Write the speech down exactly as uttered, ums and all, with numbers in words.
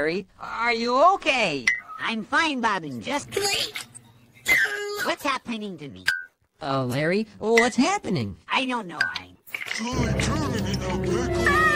Larry. Are you okay? I'm fine, Bobbin. Just... What's happening to me? Oh, Larry, what's happening? I don't know. I... Truly, truly, you know,